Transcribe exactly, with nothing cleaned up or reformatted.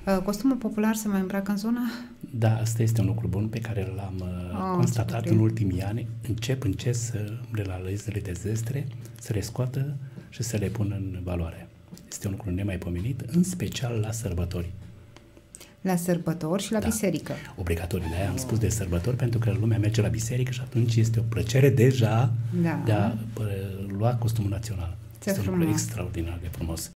Costumul popular se mai îmbracă în zonă? Da, asta este un lucru bun pe care l-am oh, constatat în ultimii ani. Încep încet să realizările de zestre, să le scoată și să le pună în valoare. Este un lucru nemaipomenit, în special la sărbători. La sărbători și la da. biserică. Obligatoriu. De-aia am spus de sărbători, pentru că lumea merge la biserică și atunci este o plăcere deja da. de a lua costumul național. Ce este frumos. un lucru extraordinar de frumos.